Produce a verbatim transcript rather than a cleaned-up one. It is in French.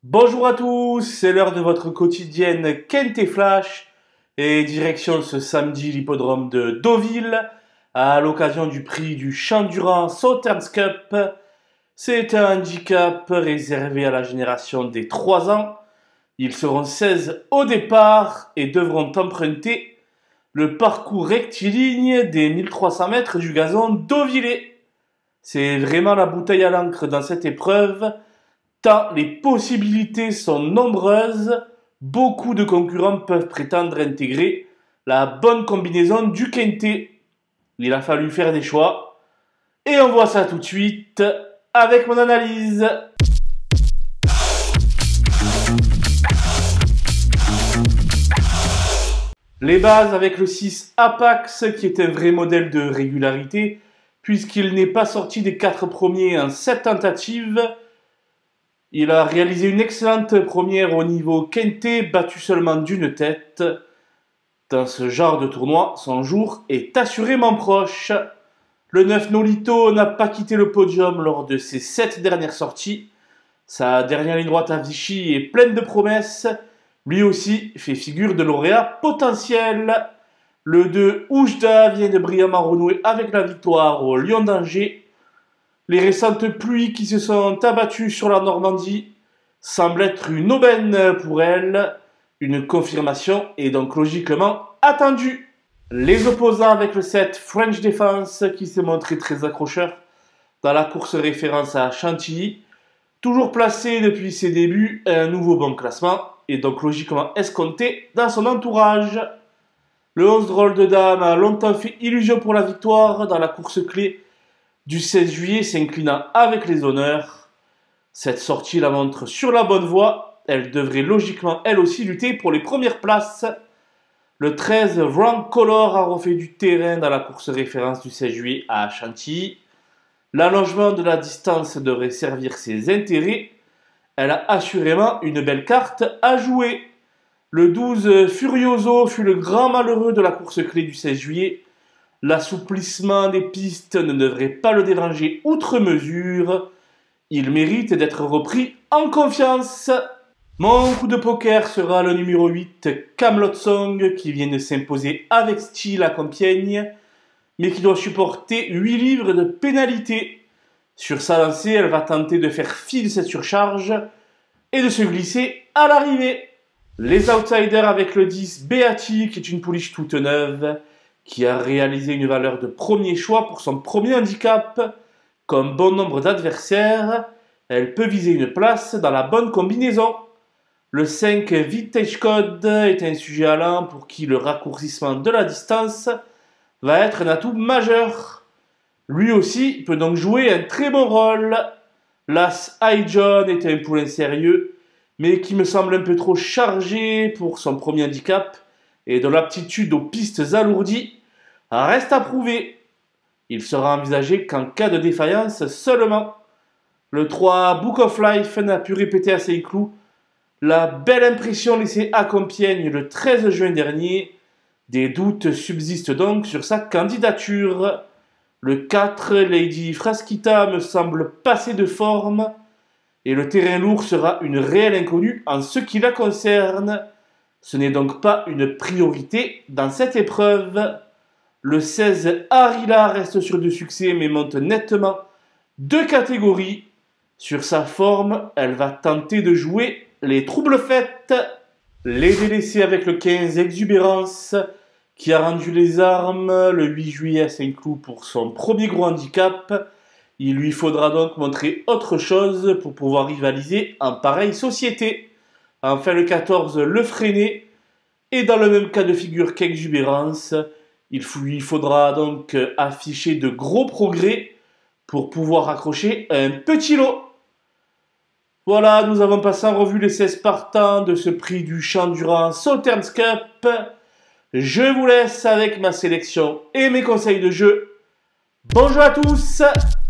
Bonjour à tous, c'est l'heure de votre quotidienne Kent Flash et direction ce samedi l'hippodrome de Deauville à l'occasion du prix du Champ-Durand Sauternes Cup. C'est un handicap réservé à la génération des trois ans. Ils seront seize au départ et devront emprunter le parcours rectiligne des mille trois cents mètres du gazon deauvillais. C'est vraiment la bouteille à l'encre dans cette épreuve, tant les possibilités sont nombreuses. Beaucoup de concurrents peuvent prétendre intégrer la bonne combinaison du quintet. Il a fallu faire des choix. Et on voit ça tout de suite avec mon analyse. Les bases avec le six Apax, qui est un vrai modèle de régularité, puisqu'il n'est pas sorti des quatre premiers en sept tentatives. Il a réalisé une excellente première au niveau quintet, battu seulement d'une tête. Dans ce genre de tournoi, son jour est assurément proche. Le neuf Nolito n'a pas quitté le podium lors de ses sept dernières sorties. Sa dernière ligne droite à Vichy est pleine de promesses. Lui aussi fait figure de lauréat potentiel. Le deux Oujda vient de brillamment renouer avec la victoire au Lion d'Angers. Les récentes pluies qui se sont abattues sur la Normandie semblent être une aubaine pour elle. Une confirmation est donc logiquement attendue. Les opposants avec le sept French Defense qui s'est montré très accrocheur dans la course référence à Chantilly. Toujours placé depuis ses débuts, un nouveau bon classement est donc logiquement escompté dans son entourage. Le onze Drôle de Dame a longtemps fait illusion pour la victoire dans la course clé du seize juillet, s'inclinant avec les honneurs. Cette sortie la montre sur la bonne voie. Elle devrait logiquement elle aussi lutter pour les premières places. Le treize Wrong Color a refait du terrain dans la course référence du seize juillet à Chantilly. L'allongement de la distance devrait servir ses intérêts. Elle a assurément une belle carte à jouer. Le douze Furioso fut le grand malheureux de la course clé du seize juillet. L'assouplissement des pistes ne devrait pas le déranger outre mesure. Il mérite d'être repris en confiance. Mon coup de poker sera le numéro huit, Camelot Song, qui vient de s'imposer avec style à Compiègne, mais qui doit supporter huit livres de pénalité. Sur sa lancée, elle va tenter de faire fi de cette surcharge et de se glisser à l'arrivée. Les outsiders avec le dix, Beati, qui est une pouliche toute neuve, qui a réalisé une valeur de premier choix pour son premier handicap. Comme bon nombre d'adversaires, elle peut viser une place dans la bonne combinaison. Le cinq Vintage Code est un sujet allant pour qui le raccourcissement de la distance va être un atout majeur. Lui aussi peut donc jouer un très bon rôle. L'As High John est un poulain sérieux, mais qui me semble un peu trop chargé pour son premier handicap, et dont l'aptitude aux pistes alourdies reste à prouver. Il sera envisagé qu'en cas de défaillance seulement. Le trois Book of Life n'a pu répéter à Saint-Cloud la belle impression laissée à Compiègne le treize juin dernier. Des doutes subsistent donc sur sa candidature. Le quatre Lady Frasquita me semble passer de forme, et le terrain lourd sera une réelle inconnue en ce qui la concerne. Ce n'est donc pas une priorité dans cette épreuve. Le seize Arila reste sur du succès mais monte nettement deux catégories. Sur sa forme, elle va tenter de jouer les troubles fêtes. Les délaissés avec le quinze Exubérance, qui a rendu les armes le huit juillet à Saint-Cloud pour son premier gros handicap. Il lui faudra donc montrer autre chose pour pouvoir rivaliser en pareille société. Enfin le quatorze Le Freiné, et dans le même cas de figure qu'Exubérance, il lui faudra donc afficher de gros progrès pour pouvoir accrocher un petit lot. Voilà, nous avons passé en revue les seize partants de ce prix du Champ-Durand Sauternes Cup. Je vous laisse avec ma sélection et mes conseils de jeu. Bonjour à tous!